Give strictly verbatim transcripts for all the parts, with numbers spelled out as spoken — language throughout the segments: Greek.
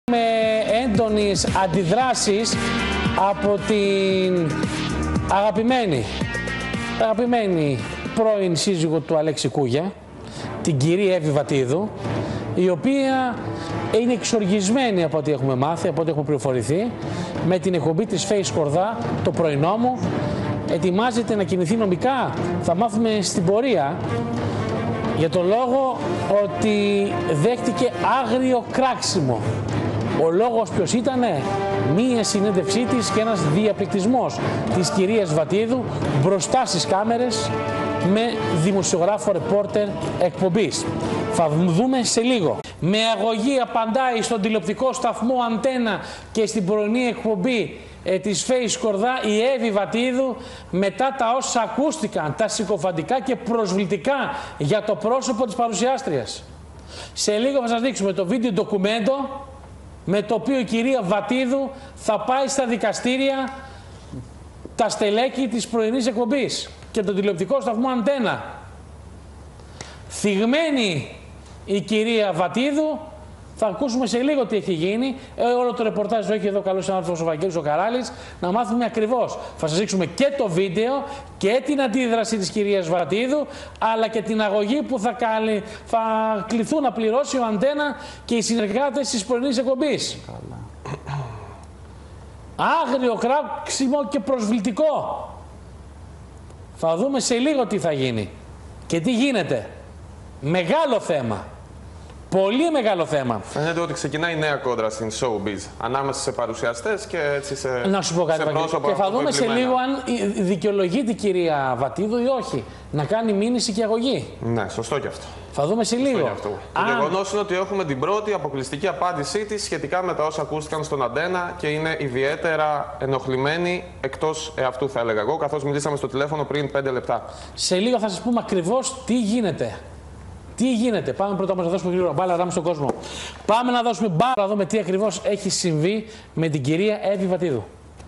Με έντονες αντιδράσεις από την αγαπημένη, αγαπημένη πρώην σύζυγο του Αλέξη Κούγια, την κυρία Εύη Βατίδου, η οποία είναι εξοργισμένη από ό,τι έχουμε μάθει, από ό,τι έχουμε πληροφορηθεί, με την εκπομπή της Face Σκορδά, το πρωινό μου. Ετοιμάζεται να κινηθεί νομικά, θα μάθουμε στην πορεία, για το λόγο ότι δέχτηκε άγριο κράξιμο. Ο λόγος ποιος ήτανε? Μία συνέντευξή της και ένας διαπληκτισμός της κυρίας Βατίδου μπροστά στις κάμερες με δημοσιογράφο ρεπόρτερ εκπομπής. Θα δούμε σε λίγο. Με αγωγή απαντάει στον τηλεοπτικό σταθμό Αντένα και στην πρωινή εκπομπή ε, της Face Σκορδά η Εύη Βατίδου μετά τα όσα ακούστηκαν, τα συκοφαντικά και προσβλητικά για το πρόσωπο της παρουσιάστριας. Σε λίγο θα σας δείξουμε το βίντεο ντοκουμέντο με το οποίο η κυρία Βατίδου θα πάει στα δικαστήρια τα στελέχη της πρωινής εκπομπής και τον τηλεοπτικό σταθμό Αντένα. Θυγμένη η κυρία Βατίδου, θα ακούσουμε σε λίγο τι έχει γίνει. Ε, όλο το ρεπορτάζ το έχει εδώ καλός συνάδελφος ο Βαγγέλης ο Καράλης, να μάθουμε ακριβώς. Θα σας δείξουμε και το βίντεο και την αντίδραση της κυρίας Βατίδου, αλλά και την αγωγή που θα, καλυ... θα κληθούν να πληρώσει ο Αντένα και οι συνεργάτες της πρωινής εκπομπής. Άγριο κράξιμο και προσβλητικό. Θα δούμε σε λίγο τι θα γίνει και τι γίνεται. Μεγάλο θέμα. Πολύ μεγάλο θέμα. Φαίνεται ότι ξεκινάει νέα κόντρα στην showbiz ανάμεσα σε παρουσιαστές και έτσι σε, να σου πω κάτι, σε πρόσωπα. Και θα δούμε σε λίγο αν δικαιολογείται η κυρία Βατίδου ή όχι. Να κάνει μήνυση και αγωγή. Ναι, σωστό και αυτό. Θα δούμε σε λίγο. Αυτό. Αν... Το γεγονός είναι ότι έχουμε την πρώτη αποκλειστική απάντησή της σχετικά με τα όσα ακούστηκαν στον Αντένα και είναι ιδιαίτερα ενοχλημένη εκτός εαυτού, θα έλεγα εγώ, καθώς μιλήσαμε στο τηλέφωνο πριν πέντε λεπτά. Σε λίγο θα σας πούμε ακριβώς τι γίνεται. Τι γίνεται, πάμε πρώτα όμως να δώσουμε γρήγορα μπάλα ράμε στον κόσμο. Πάμε να δώσουμε μπάλα να δούμε τι ακριβώς έχει συμβεί με την κυρία Εύη Βατίδου.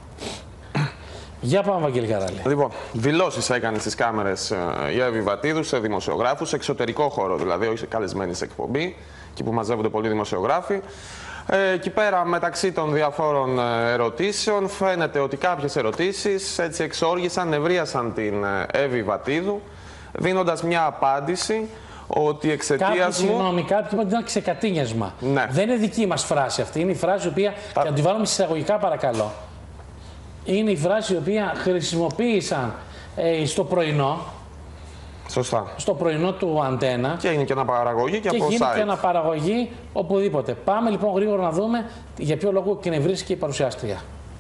Για πάμε, Βαγγέλη Καράλη. Λοιπόν, δηλώσεις έκανε στις κάμερες η Εύη Βατίδου σε δημοσιογράφους, σε εξωτερικό χώρο δηλαδή, όχι σε καλεσμένη σε εκπομπή, εκεί που μαζεύονται πολλοί δημοσιογράφοι. Ε, εκεί πέρα, μεταξύ των διαφόρων ερωτήσεων, φαίνεται ότι κάποιες ερωτήσεις έτσι εξόργησαν, νευρίασαν την Εύη Βατίδου, δίνοντας μια απάντηση. Ότι εξαιτίας μου... Συγγνώμη, κάποιοι είπαν ότι ήταν ξεκατίνιασμα. Ναι. Δεν είναι δική μας φράση αυτή. Είναι η φράση η οποία. Τα... Και να τη βάλουμε εισαγωγικά, παρακαλώ. Είναι η φράση η οποία χρησιμοποίησαν ε, στο πρωινό. Σωστά. Στο πρωινό του Αντένα. Και είναι και ένα παραγωγή και, και από site. Και είναι και ένα παραγωγή οπουδήποτε. Πάμε λοιπόν γρήγορα να δούμε για ποιο λόγο εκνευρίστηκε η παρουσιάστρια.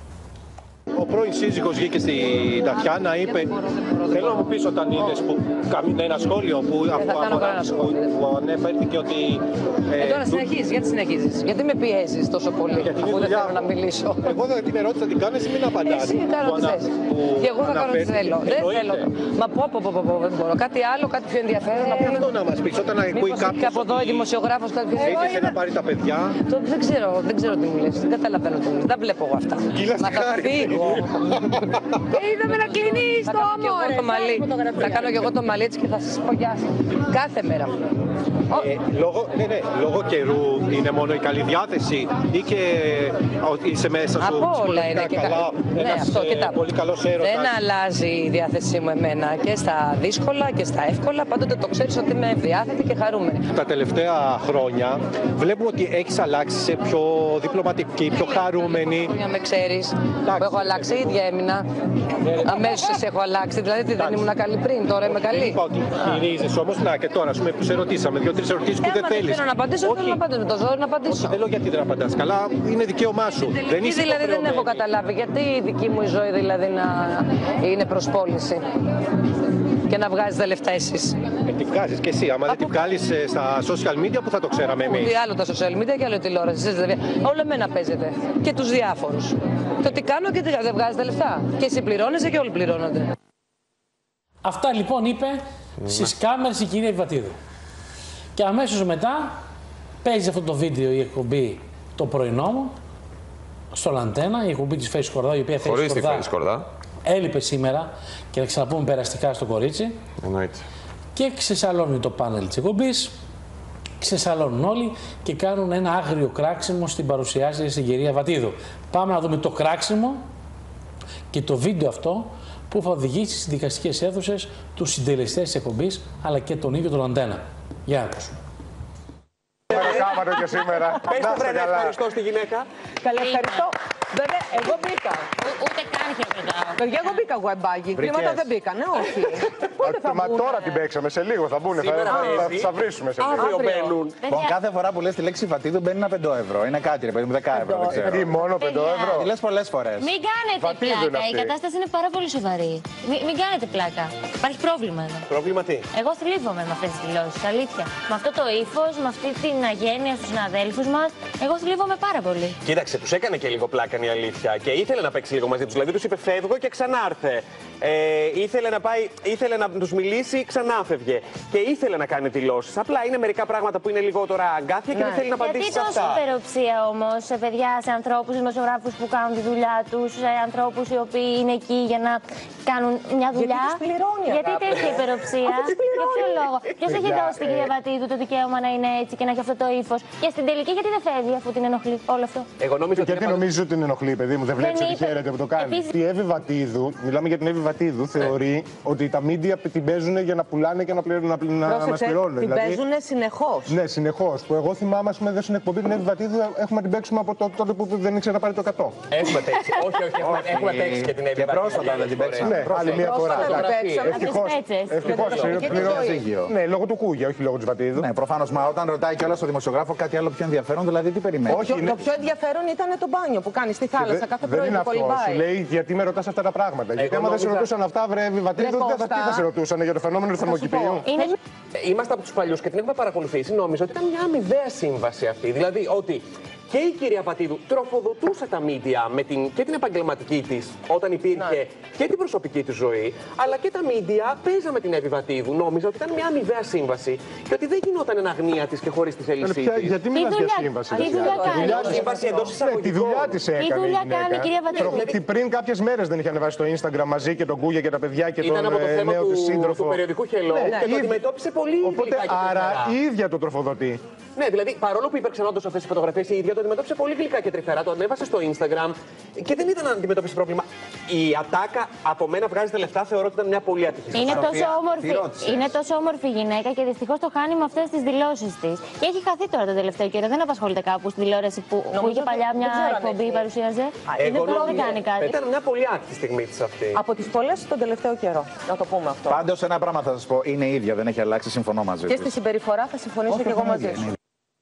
Ο πρώην σύζυγος βγήκε στην Τατιάνα, είπε, θέλω να μου πεις όταν είδες που ένα σχόλιο που, που, που ανέφερθηκε ότι... Ε, ε, τώρα συνεχίζεις, γιατί συνεχίζεις, γιατί με πιέζεις τόσο πολύ, γιατί αφού δεν θέλω να μιλήσω. Εγώ δεν την ερώτηση θα την κάνεις ή μην απαντάς. Εσύ κάνω τι θες. Και εγώ θα κάνω τι θέλω. Δεν θέλω. Μα πω, πω, πω, πω, δεν μπορώ. Κάτι άλλο, κάτι πιο ενδιαφέρον να πούμε. Αυτό να μας πεις, όταν ακούει κάποιος... Και από εδώ η δημοσιογράφος κάτι πιο... Έτυχε να πάρει τα παιδιά. Δεν ξέρω, δεν ξέρω τι μου λες, δεν καταλαβαίνω τι μου λες, δεν βλέπω εγώ αυτά. Να τα φύγω. Είδαμε να κλείνει στο αμόρε. Θα κάνω και εγώ το μαλλί έτσι και θα σας πω γεια σας. Κάθε μέρα. Ε, λόγω, ναι, ναι, λόγω καιρού είναι μόνο η καλή διάθεση ή και ότι είσαι μέσα σου από όλα είναι και καλά. Ναι, ένας, αυτό, ε, πολύ καλός έρωτας. Δεν αλλάζει η διάθεσή μου εμένα και στα δύσκολα και στα εύκολα. Πάντοτε το ξέρεις ότι είμαι ευδιάθετη και χαρούμενη. Τα τελευταία χρόνια βλέπουμε ότι έχεις αλλάξει σε πιο διπλωματική, πιο χαρούμενη. Με ξέρεις που έχω αλλάξει, ίδια έμεινα. Αμέσως έχω αλλάξει. Δηλαδή τι, δεν ήμουν καλή πριν, τώρα είμαι καλή. Είπα ότι χειρίζεσαι όμως, να και τώρα σου που σε ρωτήσαμε, δύο-τρεις ερωτήσεις που δεν θέλεις. Δεν θέλω να απαντήσω, όχι. Θέλω να απαντήσω. Με το ζόρι να απαντήσω. Όχι, δεν λέω γιατί δεν απαντάς. Καλά, είναι δικαίωμά σου. Δεν είσαι δηλαδή δεν έχω καταλάβει. Γιατί η δική μου η ζωή δηλαδή να είναι προσπόληση και να βγάζεις τα λεφτά εσείς. Ε, τη βγάζεις και εσύ. Άμα από... δεν τη βγάλεις στα social media, που θα το ξέραμε εμείς. Τι άλλο τα social media και άλλο η τηλεόραση. Εσείς δηλαδή. Όλο εμένα παίζετε. Και τους διάφορους. Το τι κάνω και τι δεν βγάζετε λεφτά. Και εσύ πληρώνεσαι και όλοι πληρώνονται. Αυτά λοιπόν είπε mm. στις κάμερες η κυρία Βατίδου. Και αμέσως μετά παίζει αυτό το βίντεο η εκπομπή το πρωινό μου στο Αντένα, η εκπομπή της Face Σκορδά, η οποία χωρίς τη Face Σκορδά έλειπε σήμερα και να ξαναπούμε περαστικά στο κορίτσι. Εννοείται. Και ξεσαλώνει το πάνελ της εκπομπής ξεσαλώνουν όλοι και κάνουν ένα άγριο κράξιμο στην παρουσιάση στην κυρία Βατίδου. Πάμε να δούμε το κράξιμο και το βίντεο αυτό που θα οδηγήσει στις δικαστικές αίθουσες τους συντελεστές της εκπομπής αλλά και τον ίδιο τον Αντένα. Για να ακούσουμε. Κάματο και σήμερα. Πες το βρε, ευχαριστώ στη γυναίκα. Καλά, ευχαριστώ. Βέβαια, εγώ μπήκα. Ούτε καν χειροκροτάω. Παιδιά, εγώ μπήκα γουεμπάκι. Κλίματα δεν μπήκανε, όχι. Πότε θα Μα μπουν? τώρα την παίξαμε, σε λίγο θα μπουν. Θα, θα, θα, θα βρίσουμε σε λίγο. Αύριο μπαίνουν. Λοιπόν, κάθε φορά που λες τη λέξη Βατίδου μπαίνει ένα πεντώ ευρώ. Είναι κάτι, ρε παιδί μου, δέκα ευρώ. Δεν ξέρω. Ή μόνο πεντώ ευρώ. Τη λες πολλές φορές. Μην κάνετε Βατίδου είναι πλάκα. Η αυτή. κατάσταση είναι πάρα πολύ σοβαρή. Μην, μην κάνετε πλάκα. Υπάρχει πρόβλημα εδώ. Πρόβλημα τι? Εγώ θλίβομαι με αυτές τις δηλώσεις, αλήθεια. Με αυτό το ύφος, με αυτή την αγένεια στους συναδέλφους μας, εγώ θλίβομαι πάρα πολύ. Κοίταξε, τους έκανε και λίγο πλάκα η αλήθεια και ήθελε να παίξει λίγο μαζί τους. Δηλαδή τους είπε φεύγω και ξανάρθε. Ε, ήθελε να πάει, ήθελε να τους μιλήσει, ξανάφευγε. Και ήθελε να κάνει δηλώσεις. Απλά είναι μερικά πράγματα που είναι λίγο τώρα αγκάθια και Ναι. δεν θέλει να απαντήσει Γιατί σε τόσο αυτά. υπεροψία όμως σε παιδιά, σε ανθρώπους, δημοσιογράφους που κάνουν τη δουλειά τους, σε ανθρώπους οι οποίοι είναι εκεί για να κάνουν μια δουλειά. τους πληρώνει, Γιατί αγάπη. τέτοια υπεροψία? Αφού τους πληρώνει. Για ποιο λόγο? Ποιος έχει δώσει στην κυρία Βατίδου το δικαίωμα να είναι έτσι και να έχει αυτό το ύφος? Και στην τελική γιατί δεν φεύγει αφού την ενοχλεί όλο αυτό? Εγώ νόμιζα ότι Γιατί είναι νομίζεις ότι την ενοχλεί, παιδί μου, δεν βλέπεις Δεν ότι είπε. χαίρεται που το κάνει. Επίσης- Η Εύη Βατίδου, μιλάμε για την Εύη Βατίδου, θεωρεί ότι τα μίντια την παίζουν για να πουλάνε και να, πληρ... να, να μας Πρόσεξε, πληρώνουν. την παίζουν συνεχώς. Ναι, συνεχώς. Που εγώ θυμάμαι, ας πούμε, εδώ στην εκπομπή την Εύη Βατίδου έχουμε να την παίξουμε από το- τότε που δεν ήξερα να πάρει το εκατό. Έχουμε παίξει. όχι, όχι, έχουμε, έχουμε παίξει και την Εύη Και Βατίδου. πρόσφατα δεν την παίξαμε. Ναι, άλλη μία φορά. Πρόσφατα την παίξαμε. Ευτυχώς. Από τις πέτσες. Ευτυχώς. Και τη πληρώ- ζωή. Ναι, λόγω του Κούγια, όχι λόγω της Βατίδου. Ναι, προφανώς. Μα όταν ρωτάει κιόλας ο δημοσιογράφο κάτι άλλο πιο ενδιαφέρον, δηλαδή τι περιμένει. Όχι, Το, είναι- το πιο ενδιαφέρον ήταν το μπάνιο που κάνει στη θάλασσα Δεν- κάθε δεν πρωί είναι που αυτό. Σου κολυμπάει. λέει γιατί με ρωτάς αυτά τα πράγματα. Γιατί άμα δεν σε νόμιζα- ρωτούσαν αυτά, βρε Εύη Βατίδου, Ρε δεν θα, Κώστα. τι θα σε ρωτούσαν για το φαινόμενο του θερμοκηπίου. Είναι... Είμαστε από τους παλιούς και την έχουμε παρακολουθήσει. Νόμιζα ότι ήταν μια αμοιβαία σύμβαση αυτή. Δηλαδή ότι και η κυρία Βατίδου τροφοδοτούσε τα μίντια με την, και την επαγγελματική της όταν υπήρχε και την προσωπική της ζωή, αλλά και τα μίντια παίζαμε την Εύη Βατίδου. Νόμιζα ότι ήταν μια αμοιβαία σύμβαση και ότι δεν γινόταν εν αγνία της και χωρίς τη θέλησή Ποια- της. Γιατί Τι μιλάς για δουλειά- σύμβαση. τι ρε, δουλειά παιδιά. κάνει? Τη δουλειά της- Σύμβαση εντός Ναι, τη εισαγωγικών. δουλειά της έκανε. δουλειά η γυναίκα. κάνει η κυρία Βατίδου? Τρο- τι- Πριν κάποιες μέρες δεν είχε ανεβάσει στο Instagram μαζί και τον Κούγια και τα παιδιά και τον Ήταν από το ε, θέμα νέο της του, σύντροφο. του περιοδικού Hello Ναι, και το η- αντιμετώπισε πολύ Οπότε γλυκά και άρα τρυφερά. η ίδια το τροφοδοτεί. Ναι, δηλαδή παρόλο που υπήρξαν όντως αυτές οι φωτογραφίες, η ίδια το αντιμετώπισε πολύ γλυκά και τρυφερά. Το ανέβασε στο Instagram και δεν ήταν να αντιμετώπισε πρόβλημα. Η ατάκα από μένα βγάζει τα λεφτά, θεωρώ ότι ήταν μια πολύ άτυχη Είναι συστασία. τόσο, όμορφη, τι ρώτησες? είναι τόσο όμορφη γυναίκα και δυστυχώς το χάνει με αυτές τις δηλώσεις της. Και έχει χαθεί τώρα τον τελευταίο καιρό. Δεν απασχολείται κάπου στην τηλεόραση που, που Νομίζω είχε ότι παλιά δεν μια ξέρω αν εκπομπή έχει. παρουσίαζε. Είναι Εγώ πρώτη νομίζω- κάνει κάτι. Ήταν μια πολύ άτυχη στιγμή της αυτή. Από τις πολλές τον τελευταίο καιρό. Να το πούμε αυτό. Πάντως ένα πράγμα θα σας πω, είναι η ίδια, δεν έχει αλλάξει, συμφωνώ μαζί Και της. στη συμπεριφορά θα συμφωνήσω και εγώ μαζί σου.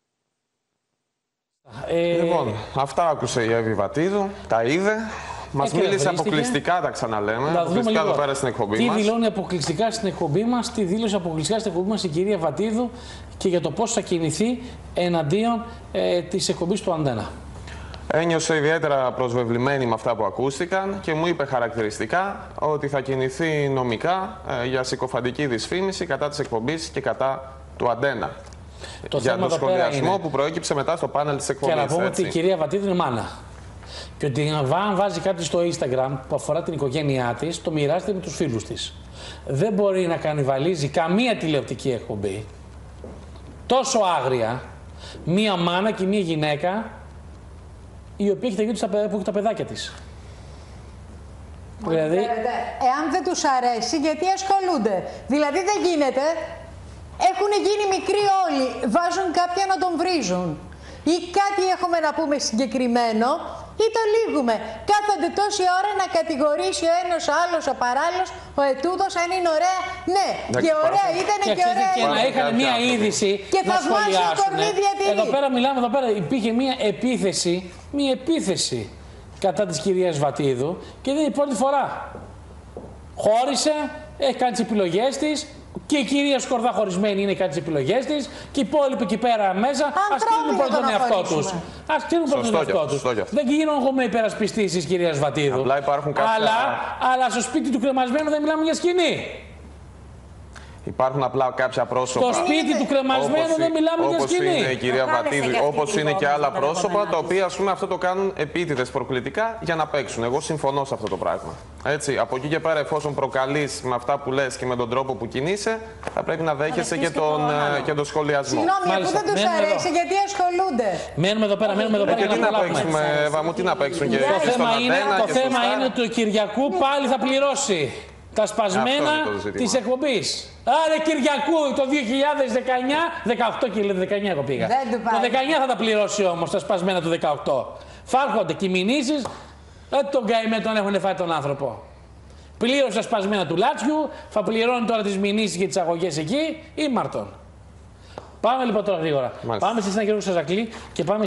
Ε, Λοιπόν, αυτά άκουσε η Εύη Βατίδου, τα είδε. Μας Έκανε, μίλησε βρίστηκε. αποκλειστικά, τα ξαναλέμε. να δούμε Αποκλειστικά λίγο εδώ πέρα στην εκπομπή τι μας. δηλώνει αποκλειστικά στην εκπομπή μας, τι δήλωσε αποκλειστικά στην εκπομπή μας η κυρία Βατίδου και για το πώς θα κινηθεί εναντίον ε, της εκπομπής του Αντένα. Ένιωσε ιδιαίτερα προσβεβλημένη με αυτά που ακούστηκαν και μου είπε χαρακτηριστικά ότι θα κινηθεί νομικά ε, για συκοφαντική δυσφήμιση κατά της εκπομπής και κατά του Αντένα. Το για θέμα το εδώ πέρα σχολιασμό είναι- που προέκυψε μετά στο πάνελ της εκπομπής. Και να πούμε έτσι. ότι η κυρία Βατίδου είναι μάνα. Και ότι αν βάζει κάτι στο Instagram που αφορά την οικογένειά της, το μοιράζεται με τους φίλους της. Δεν μπορεί να κανιβαλίζει καμία τηλεοπτική εκπομπή τόσο άγρια μία μάνα και μία γυναίκα η οποία έχει τα, γύρω, που έχει τα παιδάκια της. Δηλαδή, Εάν δεν τους αρέσει, γιατί ασχολούνται. Δηλαδή δεν γίνεται. Έχουν γίνει μικροί όλοι. Βάζουν κάποια να τον βρίζουν. Ή κάτι έχουμε να πούμε συγκεκριμένο ή το λύγουμε. Κάθονται τόση ώρα να κατηγορήσει ο ένας, ο άλλος, ο παράλληλος, ο ετούδος, αν είναι ωραία. Ναι, Εντάξει, και ωραία υπάρχουν- ήταν και, και ωραία και να ήταν. είχαν μία είδηση Και να θαυμάσιο σχολιάσουν. κορμί διατηρεί. Εδώ πέρα μιλάμε, εδώ πέρα υπήρχε μία επίθεση, μία επίθεση κατά της κυρίας Βατίδου και δεν είναι η πρώτη φορά. Χώρισε, έχει κάνει τις επιλογές της και η κυρία Σκορδά χωρισμένη είναι κάνει τις επιλογές της και οι υπόλοιποι εκεί πέρα μέσα ας κρίνουν πρώτα τον τον εαυτό χωρίσουμε. τους. Ας κρίνουν πρώτα τον Σωστό κι εαυτό αυτό, τους. σωστό κι αυτό. Δεν γίνομαι υπερασπιστής της κυρίας Βατίδου. Απλά υπάρχουν κάποια- Αλλά, αλλά στο σπίτι του κρεμασμένου δεν μιλάμε για σκηνή. Υπάρχουν απλά κάποια πρόσωπα. Στο σπίτι του κρεμασμένου δεν μιλάμε για σκηνή. Όπως είναι η κυρία Βατίδη, όπως είναι και άλλα πρόσωπα, τα οποία ας πούμε αυτό το κάνουν επίτηδες προκλητικά για να παίξουν. Εγώ συμφωνώ σε αυτό το πράγμα. Έτσι, από εκεί και πέρα, εφόσον προκαλείς με αυτά που λες και με τον τρόπο που κινείσαι, θα πρέπει να δέχεσαι και τον, και τον σχολιασμό. Συγγνώμη, αφού δεν τους αρέσει, γιατί ασχολούνται. Μένουμε εδώ πέρα, μένουμε εδώ πέρα. Και τι να παίξουμε, Εύα μου, τι να παίξουν και το θέμα είναι, Αντένα, το και θέμα στο είναι του Κυριακού πάλι θα πληρώσει τα σπασμένα της εκπομπής. Άρα Κυριακού το δύο χιλιάδες δεκαεννιά, δεκαοκτώ και δεκαεννιά εγώ πήγα. Το δεκαεννιά θα τα πληρώσει όμως τα σπασμένα του δεκαοκτώ. Φάρχονται και οι μηνύσεις, δεν τον καημέ τον έχουν φάει τον άνθρωπο. Πλήρωσε τα σπασμένα του Λάτσιου, θα πληρώνει τώρα τις μηνύσεις και τις αγωγές εκεί ή Μαρτών. Πάμε λοιπόν τώρα γρήγορα. Μάλιστα. Πάμε στη Συναγερού Σαζακλή και πάμε